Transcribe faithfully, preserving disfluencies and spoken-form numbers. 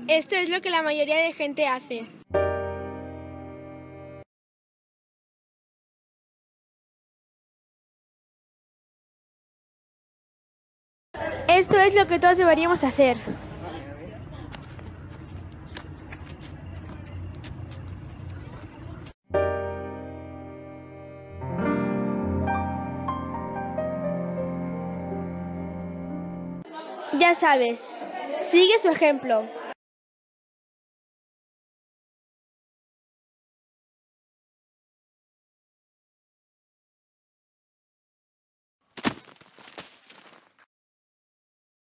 Esto es lo que la mayoría de gente hace. Esto es lo que todos deberíamos hacer. Ya sabes, sigue su ejemplo.